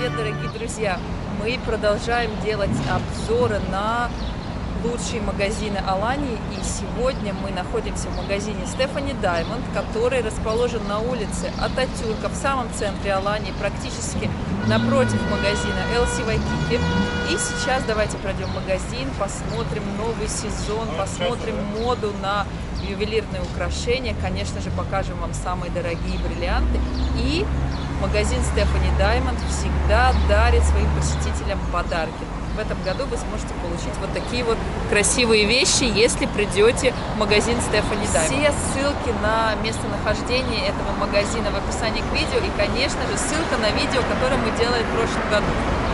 привет, дорогие друзья! Мы продолжаем делать обзоры на лучшие магазины Алании, и сегодня мы находимся в магазине Stephanie Diamond, который расположен на улице Ататюрка в самом центре Алании, практически напротив магазина LC Waikiki. И сейчас давайте пройдем в магазин, посмотрим новый сезон, посмотрим моду на ювелирные украшения, конечно же, покажем вам самые дорогие бриллианты. И магазин Stephanie Diamond всегда дарит своим посетителям подарки. В этом году вы сможете получить вот такие вот красивые вещи, если придете в магазин Stephanie Diamond. Все ссылки на местонахождение этого магазина в описании к видео и, конечно же, ссылка на видео, которое мы делали в прошлом году.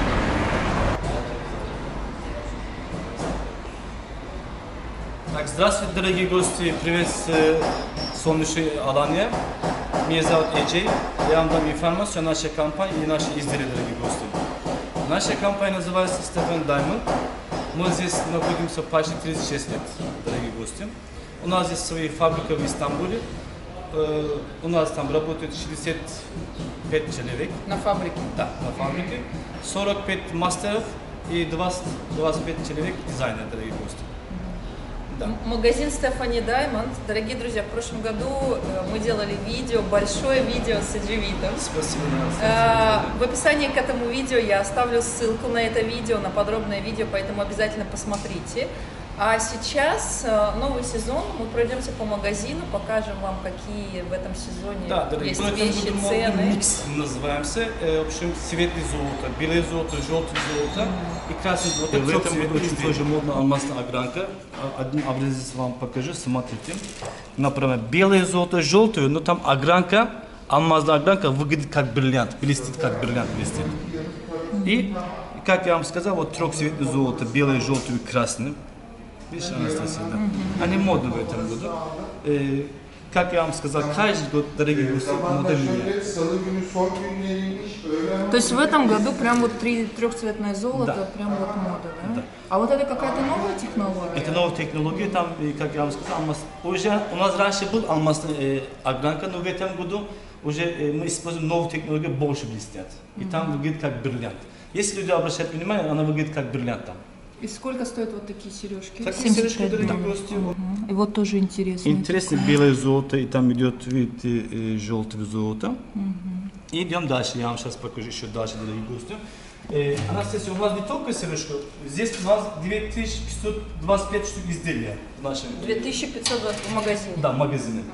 Так, здравствуйте, дорогие гости, привет солнечной Алании. Меня зовут Эджей, я вам дам информацию о нашей компании и нашей изделии, дорогие гости. Наша компания называется Stephanie Diamond. Мы здесь находимся почти 36 лет, дорогие гости. У нас здесь своя фабрика в Истамбуле. У нас там работает 65 человек. На фабрике? Да, на фабрике. 45 мастеров и 25 человек дизайнеров, дорогие гости. Да. Магазин Stephanie Diamond. Дорогие друзья, в прошлом году мы делали видео, большое видео с Эджевитом. Спасибо. В описании к этому видео я оставлю ссылку на это видео, на подробное видео, поэтому обязательно посмотрите. А сейчас новый сезон, мы пройдемся по магазину, покажем вам, какие в этом сезоне есть вещи, цены. Микс называемся. В общем, светлое золото, белое золото, желтое золото и красное золото. В этом году очень тоже модно алмазная огранка. Один образец вам покажу, смотрите. Например, белое золото, желтое, но там огранка, алмазная огранка выглядит как бриллиант, блестит как бриллиант, блестит. И, как я вам сказал, вот трехцветное золото, белое, желтое и красное. Видишь, Анастасия, да? Они модны в этом году. Как я вам сказал, каждый год, дорогие гости, модель меняется. То есть в этом году прям вот трехцветное золото, да. Прям вот мода, да? Да. А вот это какая-то новая технология? Это новая технология, там, как я вам сказал, уже у нас раньше был алмазная огранка, но в этом году уже мы используем новую технологию, больше блестят. И там выглядит как бриллиант. Если люди обращают внимание, она выглядит как бриллиант там. И сколько стоят вот такие сережки? Такие сережки, дорогие гости. И вот тоже интересно. Интересно, белое золото, и там идет, видите, желтое золото. И идем дальше, я вам сейчас покажу еще дальше, дорогие гости. Анастасия, у нас не только сережка, здесь у нас 2525 штук изделия в нашем. 2500 в магазине? Да, в магазине.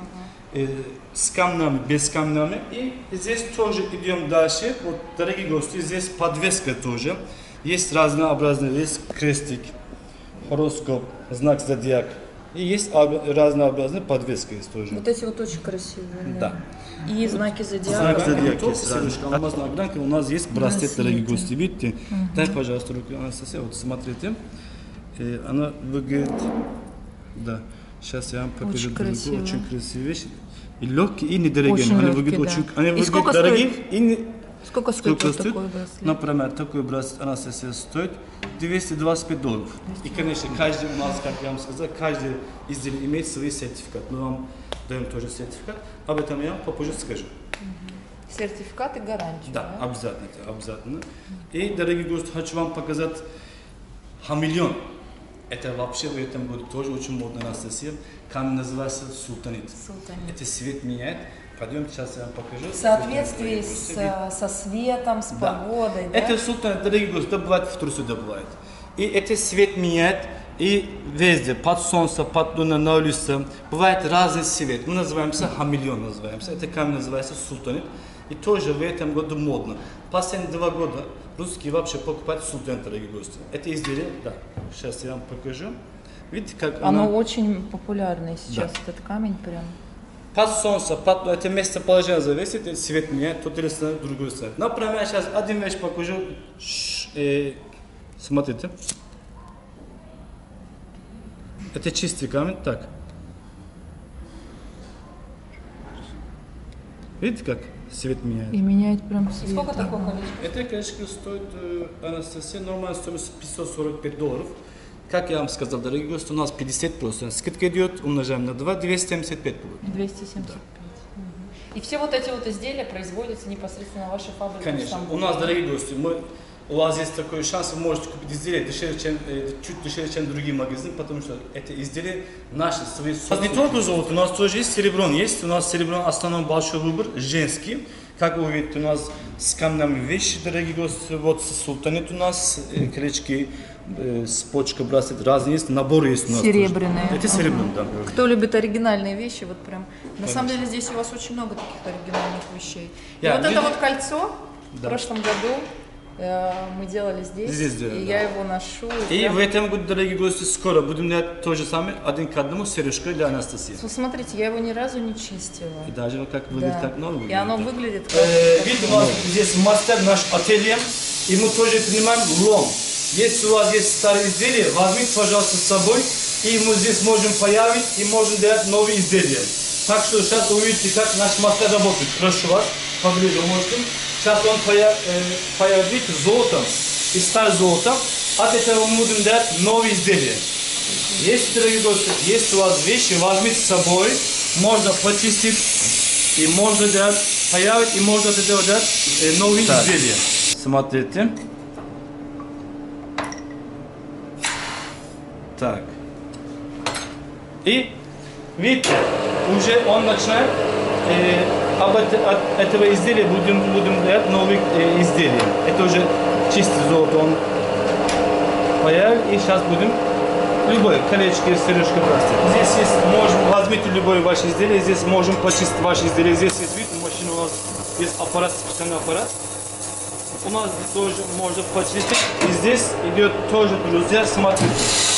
С камнями, без камнями. И здесь тоже идем дальше. Вот, дорогие гости, здесь подвеска тоже. Есть разнообразные, есть крестик, хороскоп, знак зодиак. И есть разнообразные подвески есть тоже. Вот эти вот очень красивые. Да. И знаки зодиака. Знак зодиака есть. Алмазная огранка, у нас есть браслет, дорогие гости. Видите? Дай, пожалуйста, руку, Анастасия. Вот смотрите. Она выглядит. Да. Сейчас я вам покажу. Очень красивые вещи. И легкие, и недорогие. Они выглядят очень. Они выглядят дорогие и Сколько стоит такой браслет? Например, такой браслет, Анастасия, стоит $225. И, конечно, каждый у нас, как я вам сказал, каждый изделие имеет свой сертификат. Мы вам даем тоже сертификат. Об этом я вам попозже скажу. Сертификат и гарантия? Да, обязательно, обязательно. И, дорогие гости, хочу вам показать хамелеон. Это вообще в этом году тоже очень модно, Анастасия. Камень называется султанит. Это цвет меняет. Пойдемте, сейчас я вам покажу. В соответствии со светом, с погодой, да? Это султанит, дорогие гости, добывает, в Турции добывает. И это цвет меняет, и везде, под солнцем, под луной, на улице, бывает разный цвет. Мы называемся хамелеон, называемся. Это камень называется султанит. И тоже в этом году модно. Последние 2 года русские вообще покупают султанит, дорогие гости. Это изделие, да, сейчас я вам покажу. Видите, как оно очень популярное сейчас, да. Этот камень прям. Под солнцем, это местоположение зависит, и цвет меняет, тот или другой цвет. Например, сейчас один вещь покажу. Смотрите. Это чистый камень, так. Видите, как цвет меняет? И меняет прям цвет. Сколько такое колечко? Это колечко стоит, Анастасия, нормально стоимость $545. Как я вам сказал, дорогие гости, у нас 50%. Скидка идет, умножаем на 2, 275 будет. 275. Да. И все вот эти вот изделия производятся непосредственно на вашей фабрике? Конечно. У нас, дорогие гости, у вас есть такой шанс, вы можете купить изделия дешевле, чуть дешевле, чем другие магазины, потому что это изделия наши, свои. У нас не только золото, у нас тоже есть серебро. Есть у нас серебро, основной большой выбор, женский. Как вы видите, у нас с камнями вещи, дорогие гости, вот султанит у нас, колечки, цепочка, браслет, разные есть, набор есть у нас. Серебряные. Тоже. Это серебряные, да. Кто любит оригинальные вещи, вот прям. На самом деле здесь у вас очень много таких оригинальных вещей. И вот это вот кольцо в прошлом году мы делали здесь делали, и я его ношу. И в этом году, дорогие гости, скоро будем делать то же самое, один к одному сережкой для Анастасии. Смотрите, я его ни разу не чистила. И даже как выглядит, как новый выглядит. И оно выглядит как... Видите, у нас здесь мастер, наш ателье, и мы тоже принимаем лом. Если у вас есть старые изделия, возьмите, пожалуйста, с собой, и мы здесь можем появить и можем делать новые изделия. Так что сейчас увидите, как наш мастер работает. Прошу вас, поближе можете. Сейчас он появит золотом и старое золото. От этого мы будем делать новые изделия. Если, дорогие гости, если у вас вещи, возьмите с собой, можно почистить и можно делать, появить и можно делать новые изделия. Смотрите. Так. И видите, уже он начинает от этого изделия будем делать новые изделия. Это уже чистый золото он появил, и сейчас будем любой колечко, сережка, браслет. Здесь есть, возьмите любое ваше изделие, здесь можем почистить ваше изделие. Здесь есть вид, машина у нас есть аппарат, специальный аппарат. У нас тоже можно почистить. И здесь идет тоже, друзья, смотрите.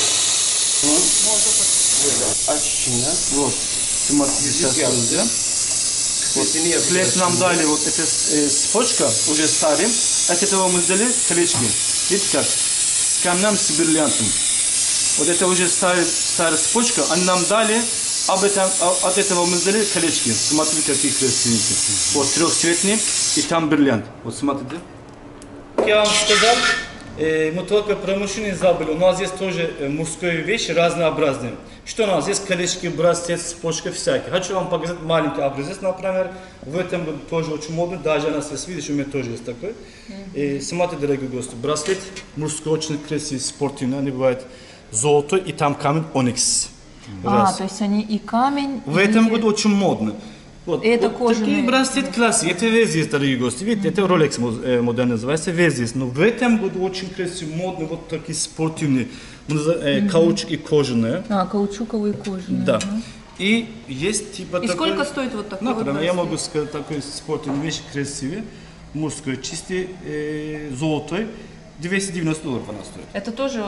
Очищение. Вот. Смотрите, сейчас, друзья. Вот. След нам дали вот эта цепочка, уже старым. От этого мы сделали колечки. Видите как? С камнем, с бриллиантом. Вот это уже старая цепочка. Они нам дали, от этого мы сделали колечки. Смотрите, какие красивые. Вот трехцветные, и там бриллиант. Вот смотрите. Как я вам сказал, мы только про мужчин не забыли. У нас есть тоже мужские вещи разнообразные. Что у нас есть? Колечки, браслет, цепочка, всякие. Хочу вам показать маленький образец, например. В этом году тоже очень модно. Даже Анастасия, видишь, у меня тоже есть такой. Смотрите, дорогие гости, браслет мужской, очень красивый, спортивный. Они бывают золото, и там камень оникс. То есть они и камень, в этом году очень модно. Вот, это вот кожаные. Такие браслет классики, это везде есть, дорогие гости. Видите, это Rolex модель называется, везде есть. Но в этом году очень красивый, модный, вот такие спортивные, каучук и кожаные. Каучуковые кожаные. Да. И есть типа и такой... сколько стоит вот такой Например, вот я могу сказать, такой спортивный вещь, красивый, мужской, чистый, золотой, $290 она стоит. Это тоже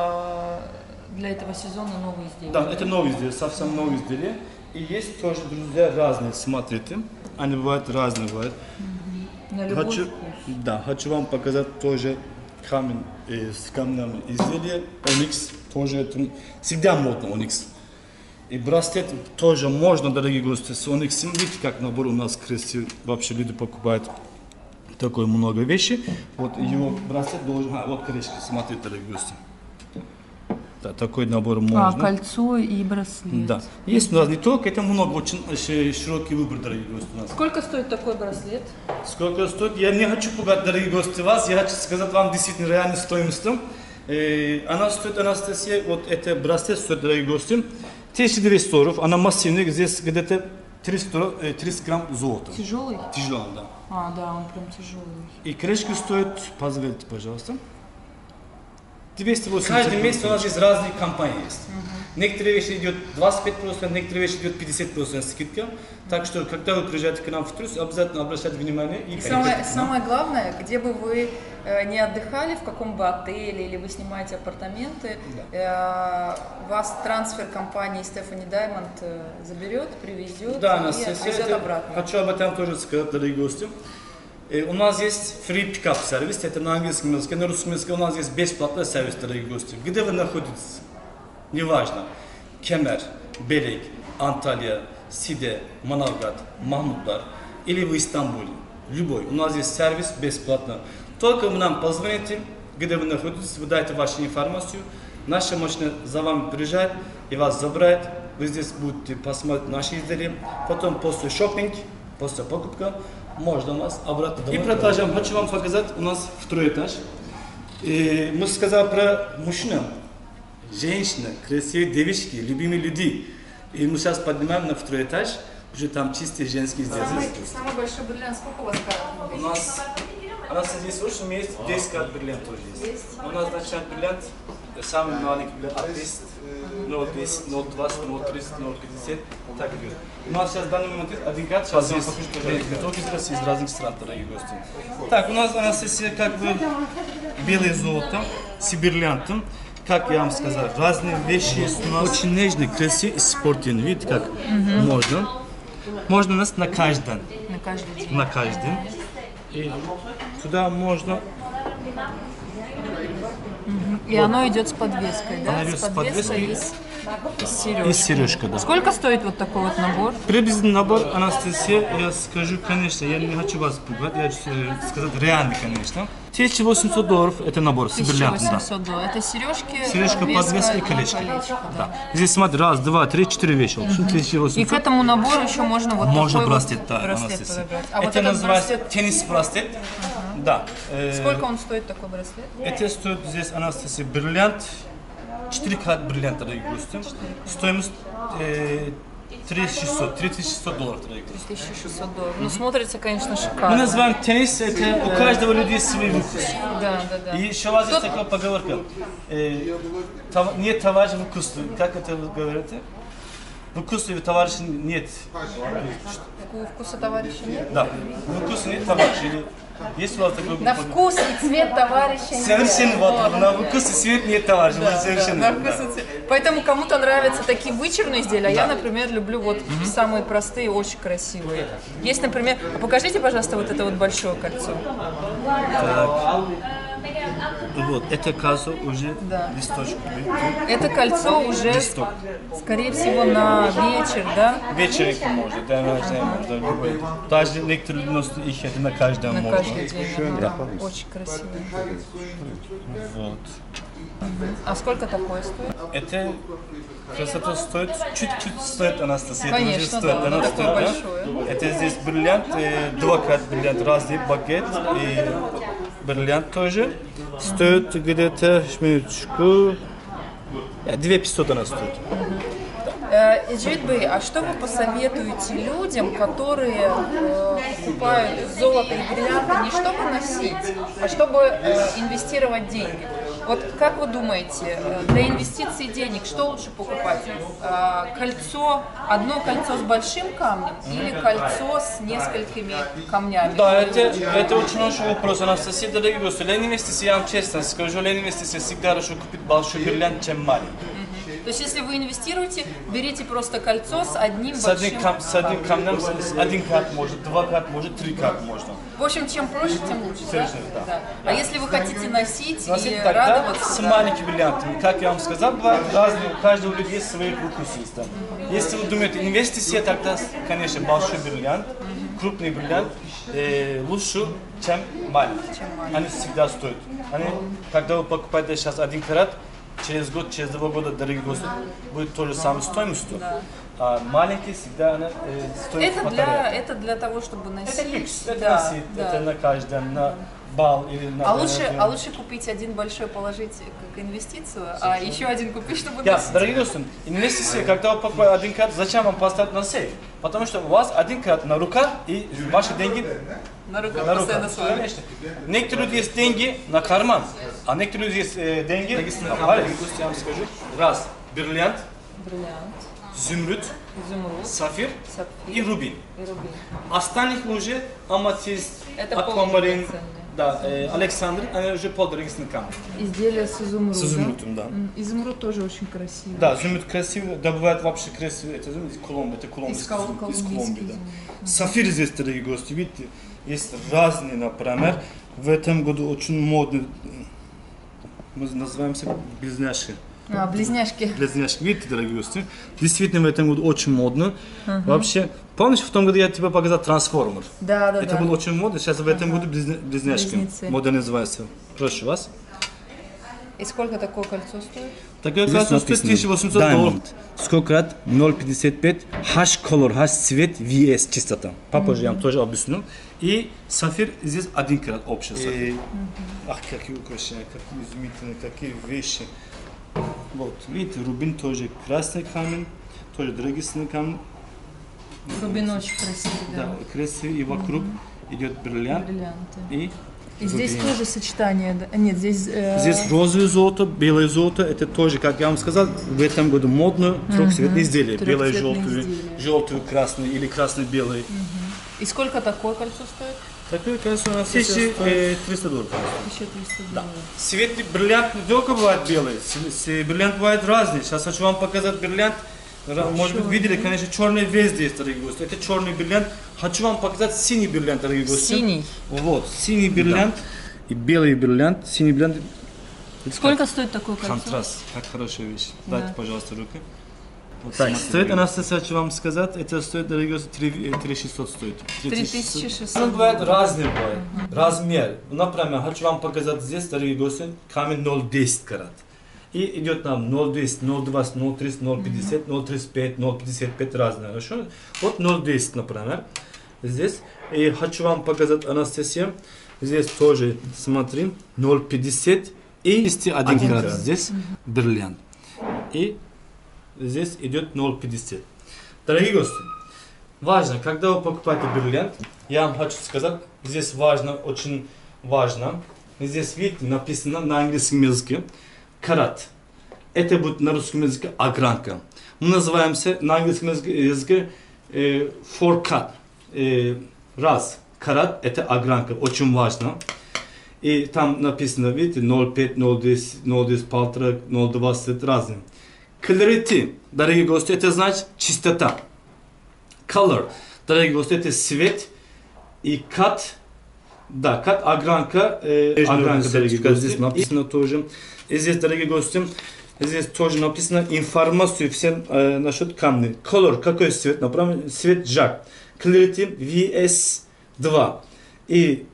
для этого сезона новые изделия? Да, это новые изделия, совсем новые изделия. И есть тоже, друзья, разные, смотрите, они бывают разные, бывают. На любой вкус. Да, хочу вам показать тоже камень с камнями изделия, оникс, тоже это всегда модно оникс. И браслет тоже можно, дорогие гости, с ониксом, видите, как набор у нас красивый, вообще люди покупают такое много вещей. Вот его браслет должен, вот колечко, смотрите, дорогие гости. Да, такой набор можно. Кольцо и браслет. Да. Есть у нас не только, это много, очень широкий выбор, дорогие гости у нас. Сколько стоит такой браслет? Сколько стоит? Я не хочу пугать, дорогие гости, вас, я хочу сказать вам действительно реальную стоимость. Она стоит, Анастасия, вот это браслет стоит, дорогие гости, $1200, она массивная, здесь где-то 30 грамм золота. Тяжелый? Тяжелый, да. Да, он прям тяжелый. И крышка стоит, позвольте, пожалуйста. 280. Каждый месяц у нас есть разные компании. Некоторые вещи идет 25%, некоторые вещи идет 50% скидка. Так что, когда вы приезжаете к нам в Трус, обязательно обращайте внимание. И самое главное, где бы вы не отдыхали, в каком бы отеле, или вы снимаете апартаменты, вас трансфер компании Stephanie Diamond заберет, привезет и отвезет обратно. Хочу об этом тоже сказать, дорогие гости. У нас есть free pick-up сервис, это на английском языке, на русском языке у нас есть бесплатный сервис, дорогие гости. Где вы находитесь? Неважно. Kemer, Belek, Antalya, Side, Manavgat, Mahmutlar или в Истанбуле. Любой. У нас есть сервис бесплатно. Только вы нам позвоните, где вы находитесь, вы дайте вашу информацию. Наша машина за вами приезжает и вас забирает Вы здесь будете посмотреть наши изделия. Потом после шопинг, после покупка, можно вас обратно. И продолжаем. Хочу вам показать, у нас второй этаж. И мы сказали про мужчину, женщина, красивые девушки, любимые люди. И мы сейчас поднимаем на второй этаж, уже там чистые женские изделия. Самый большой бриллиант, сколько у вас карат? У нас здесь очень есть 10 карат бриллиант тоже есть. У нас начинает бриллиант, самый маленький бриллиант от 10, 0,10, 0,20, 0,30, 0,50, так идет. У нас сейчас в данный момент один карат, сейчас здесь только из разных стран, дорогие гости. Так, у нас Анастасия как бы белое золото с бриллиантом. Как я вам сказал, разные вещи есть у нас. Очень нежный, красивый, спортивный. Видите, как можно. Можно у нас на каждом. На каждый день. На каждом. И сюда можно. И оно идет с подвеской, да? Оно идет с подвеской и с сережкой. И сережка, да. Сколько стоит вот такой вот набор? Приблизительный набор, Анастасия, я скажу, конечно, я не хочу вас пугать, я хочу сказать реальный, конечно. $1800 это набор с бриллиантом, да. $1800. Это сережки, Сережка, подвеска и колечко. Да. Здесь смотри, раз, два, три, 4 вещи. 1800. И к этому набору еще можно вот можно такой браслет, вот да, браслет подобрать. А это вот этот называется браслет, теннис-браслет. Да. сколько он стоит, такой браслет? Это стоит здесь, Анастасия, бриллиант. 4 карат бриллианта, дорогие гости. Стоимость $3600, дорогие гости. $3600. Ну, смотрится, конечно, Мы шикарно. называем теннис, это у каждого людей свой вкус. Да. И еще у вас есть такая поговорка. Нет товарища вкуса. Как это вы говорите? Вкуса товарища нет. Вкуса товарища нет? Да. Вкуса нет товарища. Есть у вас такой... На вкус и цвет товарища нет. Совершенно вот. На вкус и цвет нет товарища. Да, совершенно. на вкус и цвет. Поэтому кому-то нравятся такие вычурные изделия, а я, например, люблю вот самые простые, очень красивые. Есть, например, покажите, пожалуйста, вот это вот большое кольцо. Вот, это кольцо уже листочек. Это кольцо уже, скорее всего, на вечер, да? Вечером может, да, можно любой. Даже некоторые носят их это на каждом можно. На каждый день. Да. Очень красиво. Вот. А сколько такое стоит? Это красота стоит, чуть-чуть стоит, Анастасия. Конечно, это уже да, стоит, она такое стоит, большое. Да? Это здесь бриллиант, 2 карат бриллиант, разный багет и бриллиант тоже. Стоит где-то, минуточку, 2500 она стоит. Эджвит Бей, а что вы посоветуете людям, которые покупают золото и бриллианты не чтобы носить, а чтобы инвестировать деньги? Вот как вы думаете, для инвестиций денег что лучше покупать? Кольцо, одно кольцо с большим камнем или кольцо с несколькими камнями? Да, это очень хороший вопрос, Анастасия, дорогие гости. Для инвестиций, я вам честно скажу, для инвестиций всегда хорошо купить большой бриллиант, чем маленький. То есть, если вы инвестируете, берите просто кольцо с одним С большим одним камнем, один карат может, 2 карат может, 3 карат можно. В общем, чем проще, тем лучше, да? Совершенно, да. А если вы хотите носить и Тогда радоваться, с маленькими бриллиантами, как я вам сказал, бывают разные, у каждого людей есть свои вкусы. Если вы думаете инвестиция, тогда, конечно, большой бриллиант, крупный бриллиант лучше, чем маленький. Они всегда стоят. Когда вы покупаете сейчас 1 карат, через год, через 2 года, дорогие гости, будет то же самое стоимостью. А маленький всегда стоит это для того, чтобы носить. Это люкс, это носить, это на каждом, на бал или на... А лучше купить один большой, положить как инвестицию, а еще один купить, чтобы носить. Дорогие гости, инвестиции, когда вы покупаете 1 карат, зачем вам поставить на сейф? Потому что у вас 1 карат на руках и ваши деньги на руках постоянно с вами. Конечно. Некоторые люди есть деньги на карман, а некоторые люди есть деньги на палец. Я вам скажу. Раз, бриллиант, изумруд, сафир и рубин. Остальных уже аматист, аквамарин, да, Александр, они уже полдорогие камни. Изделия с изумрудом. С изумрудом, да. Изумруд тоже очень красивый. Да, изумруд красивый, добывают вообще красивый, это Колумбия, из Колумбии, да. Сафир здесь, дорогие гости, видите, есть разные, например, в этом году очень модный, мы называемся близняшки. Близняшки. Близняшки, видите, дорогие гости, действительно в этом году очень модно. Вообще, помнишь, в том году я тебе показал трансформер? Да. Это было очень модно, сейчас в этом году близняшки. Мода называется. Прошу вас. И сколько такое кольцо стоит? Такое кольцо стоит 1800 долларов. Сколько раз? 0,55. H-color, H-цвет, VS чистота. Попозже я вам тоже объясню. И сафир здесь 1 карат общий сафир. Ах, какие украшения, какие изумительные, какие вещи. Вот, видите, рубин тоже красный камень, тоже драгоценный камень. Рубин очень красивый, да. Да, красивый, и вокруг идет бриллиант. И здесь тоже сочетание, да? Нет, здесь... Здесь розовое золото, белое золото, это тоже, как я вам сказал, в этом году модно трехцветные изделия. Белое, желтый, красный или красный-белый. И сколько такое кольцо стоит? Такое кольцо у нас 1300 долларов. 1300 долларов. Да. Светлый бриллиант не только бывает белый, бриллиант бывает разный. Сейчас хочу вам показать бриллиант. Может быть, видели, конечно, черный везде есть, дорогие гости. Это черный бриллиант. Хочу вам показать синий бриллиант, дорогие гости. Синий? Вот, синий бриллиант и белый бриллиант. Синий бриллиант. Сколько стоит такое кольцо? Контраст, как хорошая вещь. Да. Дайте, пожалуйста, руки. Вот так, стоит, Анастасия, хочу вам сказать, это стоит, дорогие гости, 3600 стоит. 3600. Он бывает разный, бывает, размер. Например, хочу вам показать здесь, дорогие гости, камень 0,10 карат. И идет нам 0,200, 0,20, 0,30, 0,50, 0,35, 0,55 разные. Хорошо? Вот 0,10, например. Здесь. И хочу вам показать, Анастасия. Здесь тоже, смотри, 0,50 и 1 карат. Здесь бриллиант. И здесь идет 0,50. Дорогие гости, важно, когда вы покупаете бриллиант, я вам хочу сказать, здесь важно, очень важно. Здесь, видите, написано на английском языке. Карат. Это будет на русском языке огранка. Мы называемся на английском языке four cut. Раз. Карат это огранка. Очень важно. И там написано, видите, 0,5, 0,10, 0,10, 1,5, 0,20 разные. Clarity, дорогие гости, это значит чистота. Color, дорогие гости, это цвет. И cut. Да, cut огранка, дорогие гости, здесь написано тоже. И здесь, дорогие гости, здесь тоже написано информацию всем насчет камня. Color, какой цвет? Например, цвет жак. Clarity VS2. И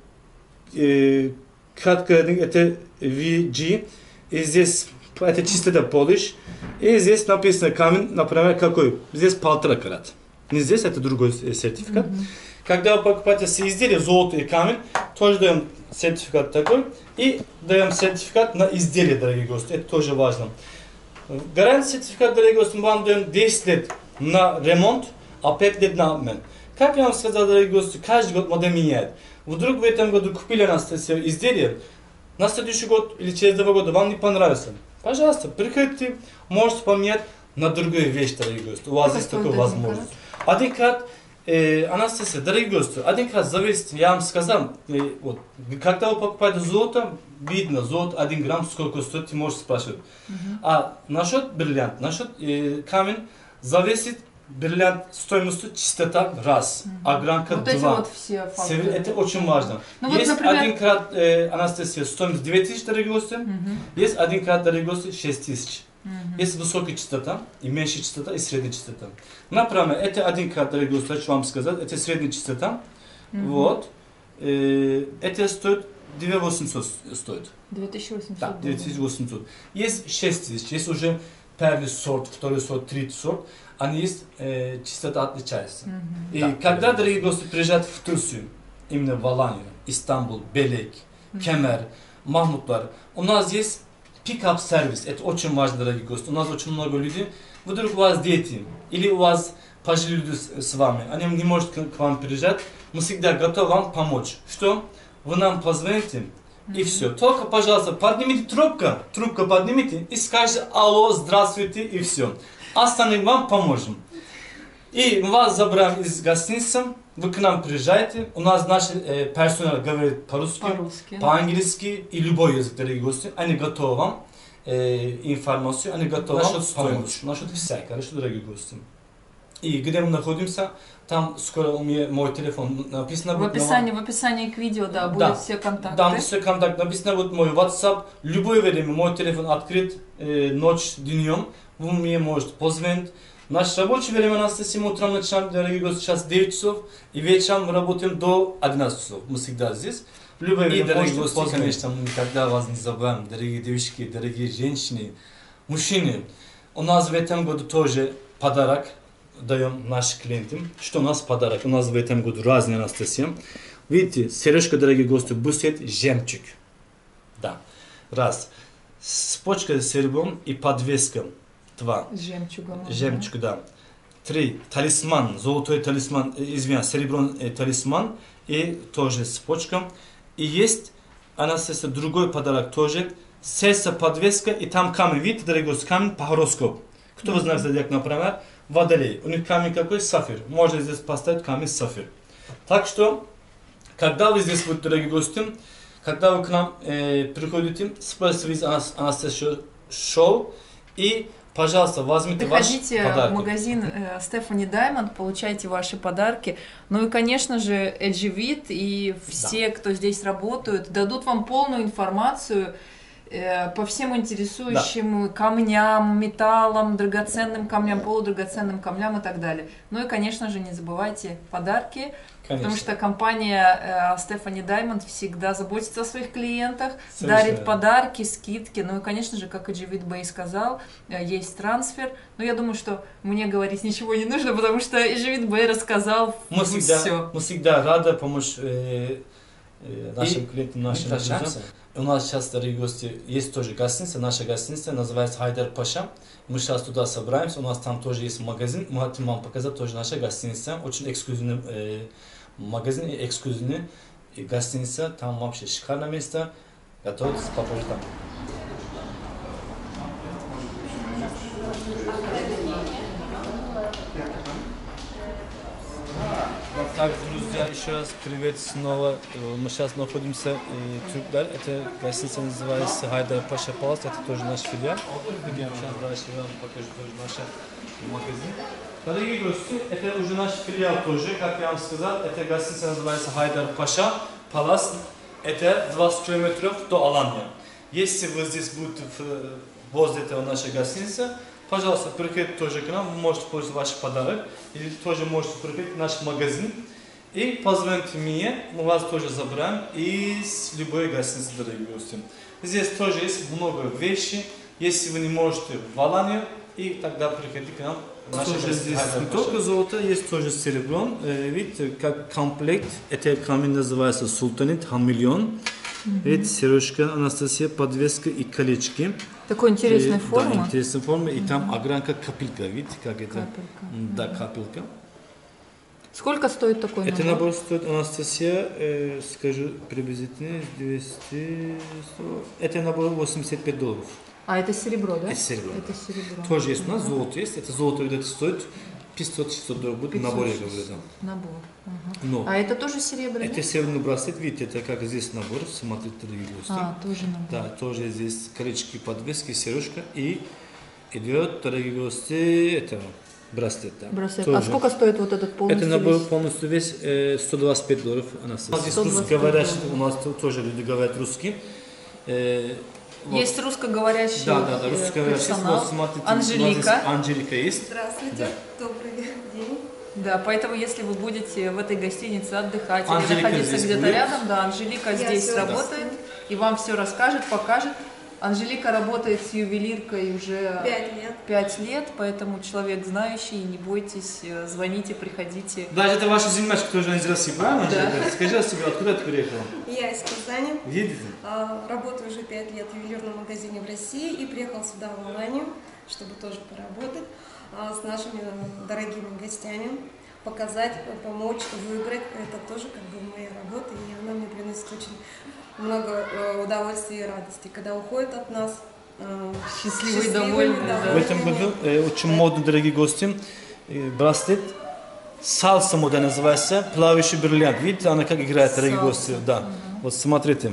cut grading это VG. И здесь это чистота polish. И здесь написано камень, например, какой? Здесь 1,5 карат. Не здесь, это другой сертификат. Когда вы покупаете изделие, золото и камень, тоже даем сертификат такой. И даем сертификат на изделие, дорогие гости. Это тоже важно. Гарантия сертификат, дорогие гости, мы вам даем 10 лет на ремонт, а 5 лет на обмен. Как я вам сказал, дорогие гости, каждый год модель меняет. Вдруг в этом году купили на изделие, на следующий год или через 2 года вам не понравится. Пожалуйста, приходите, можете поменять на другую вещь, дорогие гости. У вас есть такая возможность. 1 карат. Анастасия, дорогие гости, 1 карат зависит, я вам сказал, вот, когда вы покупаете золото, видно, золото 1 грамм сколько стоит, ты можешь спрашивать. А насчет бриллиант, насчет камень, зависит бриллиант стоимостью чистота раз, огранка вот 2. эти вот все факторы. Это очень важно. Ну, есть вот, например... 1 карат, Анастасия, стоимость 9000, дорогие гости, есть 1 карат, дорогие гости, 6000. Есть высокая частота, и меньшая частота, и средняя частота. Например, это 1 карат, дорогие гости, хочу вам сказать, это средняя частота. Вот. Это стоит 2800 стоит. 2800. Да, 2800. Есть 6000, есть уже первый сорт, второй сорт, третий сорт. Они есть, частота отличается. И да, когда, дорогие гости, приезжают в Турцию, именно в Аланию, Истанбул, Белек, Кемер, Махмутлар, у нас есть пикап сервис, это очень важно, дорогие гости. У нас очень много людей. Вдруг у вас дети или у вас пожилые люди с вами, они не могут к вам приезжать, мы всегда готовы вам помочь. Что? Вы нам позвоните и все. Только, пожалуйста, поднимите трубку поднимите и скажите алло, здравствуйте и все. Остальным вам поможем. И мы вас забираем из гостиницы, вы к нам приезжаете, у нас наш персонал говорит по-русски, по-английски и любой язык, дорогие гости, они готовы вам информацию, они готовы вам помочь, насчет всякого, хорошо, дорогие гости. И где мы находимся, там скоро у меня мой телефон написано. В описании к видео, да, будут все контакты. Там все контакты, написано будет мой WhatsApp, любое время мой телефон открыт, ночь, днем, вы мне можете позвонить. Наше рабочее время у нас с 7 утра начинаем, дорогие гости, сейчас 9 часов, и вечером мы работаем до 11 часов, мы всегда здесь. Любое И, время дорогие можете гости, позвонить. конечно, мы никогда вас не забываем, дорогие девушки, дорогие женщины, мужчины. У нас в этом году тоже подарок даем нашим клиентам. Что у нас подарок? У нас в этом году разные, Анастасия. Видите, сережка, дорогие гости, бусет, жемчуг. Да. Раз. Цепочка с серебром и подвеска. Два. С жемчугом. Жемчуг, да. Три. Талисман, золотой талисман, извиняюсь, серебряный талисман и тоже цепочка. И есть, Анастасия, другой подарок тоже. Сердце, подвеска и там камень. Видите, дорогие гости, камень по гороскопу. Кто вы знаете, зодиак, например, Водолей. У них камень какой? Сафир. Можно здесь поставить камень сафир. Так что, когда вы здесь будете, дорогие гости, когда вы к нам приходите, спросите Анастасия Шоу и, пожалуйста, возьмите ваши приходите подарки. в магазин Stephanie Diamond, получайте ваши подарки. Ну и, конечно же, Эдживит и все, кто здесь работают, дадут вам полную информацию по всем интересующим камням, металлам, драгоценным камням, полудрагоценным камням и так далее. Ну и, конечно же, не забывайте подарки, потому что компания Stephanie Diamond всегда заботится о своих клиентах, дарит подарки, скидки. Ну и, конечно же, как и Эдживит Бэй сказал, есть трансфер. Но я думаю, что мне говорить ничего не нужно, потому что Эдживит Бэй рассказал все. Мы всегда рады помочь нашим клиентам, нашим друзьям. У нас сейчас, дорогие гости, есть тоже гостиница. Наша гостиница называется Хайдар Паша. Мы сейчас туда собираемся. У нас там тоже есть магазин. Мы хотим вам показать тоже наша гостиница. Очень эксклюзивный магазин и эксклюзивный гостиница. Там вообще шикарное место. Готовьтесь попозже там. Так, друзья, еще раз привет снова. Мы сейчас находимся в Türkler. Это гостиница называется Хайдар Паша Палас. Это тоже наш филиал. Идем сейчас дальше, я вам покажу тоже наш магазин. Дорогие гости, это уже наш филиал тоже, как я вам сказал. Эта гостиница называется Хайдар Паша Палас. Это 20 километров до Аланья. Если вы здесь будете возле этого нашей гостиницы, пожалуйста, приходите тоже к нам, вы можете получить ваш подарок, или тоже можете приходить в наш магазин и позвоните мне, мы вас тоже забираем из любой гостиницы, дорогие гости. Здесь тоже есть много вещей, если вы не можете в Аланию, и тогда приходите к нам. Тоже здесь не только золото, есть тоже серебро. Видите, как комплект, это камень называется Султанит, хамелеон. Видите, сережка, Анастасия, подвеска и колечки. Такой интересной формы. Да, интересной формы. И там огранка капелька. Видите, как это? Капелька. Да, капелька. Сколько стоит такой набор? Это набор стоит, Анастасия, скажу приблизительно, 200, 100. Это набор $85. А это серебро, да? Это серебро. Это серебро. Тоже есть у нас, золото есть. Это золото где-то стоит $500-600 будет в наборе, я говорю. Набор. Ага. Но А это тоже серебряный? это серебряный браслет, видите, это как здесь набор, смотрите, дорогие гости. А, тоже набор. Да, тоже здесь колечки, подвески, сережка и идет, дорогие гости, это браслет. Да. Браслет. Тоже. А сколько стоит вот этот полностью Это набор весь? полностью весь $125. У нас здесь русскоговорящие, у нас тоже люди говорят русский. Есть русскоговорящий Да, русскоговорящий. персонал. Смотрите, Анжелика. Анжелика есть. Здравствуйте, Да. добрый день. Да, поэтому если вы будете в этой гостинице отдыхать Анжелика или находиться здесь где-то будет. рядом, да, Анжелика Я здесь всё работает и вам все расскажет, покажет. Анжелика работает с ювелиркой уже 5 лет. 5 лет, поэтому человек знающий, не бойтесь, звоните, приходите. Даже это ваша землячка тоже из России, правильно? Да. Анжелика? Скажи о себе, откуда ты приехала? Я из Казани. Едете? Работаю уже 5 лет в ювелирном магазине в России и приехал сюда, в Аланию, чтобы тоже поработать с нашими дорогими гостями, показать, помочь, выиграть. Это тоже как бы моя работа, и она мне приносит очень много удовольствия и радости, когда уходят от нас Счастливые, довольные, да. В этом году очень модно, дорогие гости, браслет сальса мода называется, плавающий бриллиант. Видите, она как играет, дорогие гости? Да. Вот смотрите.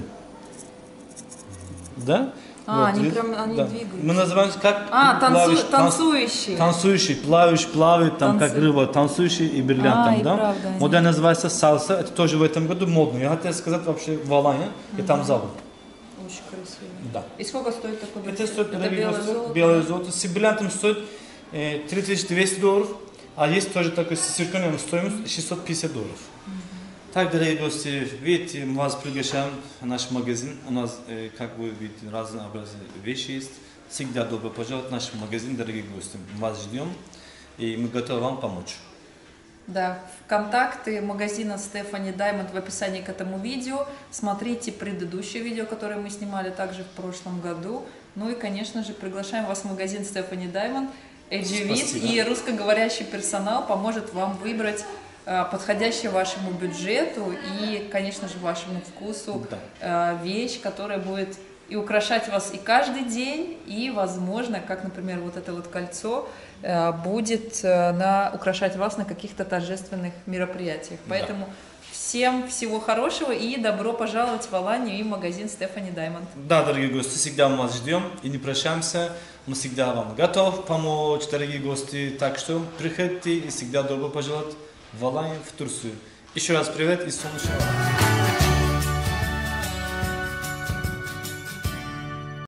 Да? Вот, Они видите? прям, они Да. двигаются. Мы называем как Танцующий. танцующий, плавающий, там как рыба, танцующий и бриллиант там, и да? правда, они- Модель называется сальса, это тоже в этом году модно. Я хотел сказать вообще в Алании, и там забыл. Очень красиво. Да. И сколько стоит такой Это браслет? стоит, дорогие белое гости, золото? белое золото. С бриллиантом стоит $3200, а есть тоже такой с цирконием стоимость $650. Так, дорогие гости, видите, мы вас приглашаем в наш магазин. У нас, как вы видите, разнообразные вещи есть. Всегда добро пожаловать в наш магазин, дорогие гости. Мы вас ждем и мы готовы вам помочь. Да, контакты магазина Stephanie Diamond в описании к этому видео. Смотрите предыдущее видео, которое мы снимали также в прошлом году. Ну и, конечно же, приглашаем вас в магазин Stephanie Diamond. Эдживит и русскоговорящий персонал поможет вам выбрать подходящую вашему бюджету и, конечно же, вашему вкусу вещь, которая будет и украшать вас и каждый день, и, возможно, как, например, вот это вот кольцо, будет украшать вас на каких-то торжественных мероприятиях. Поэтому всем всего хорошего и добро пожаловать в Аланию и в магазин Stephanie Diamond. Да, дорогие гости, всегда мы вас ждем и не прощаемся. Мы всегда вам готовы помочь, дорогие гости. Так что приходите и всегда добро пожаловать в Аланию, в Турцию. Еще раз привет и солнечного.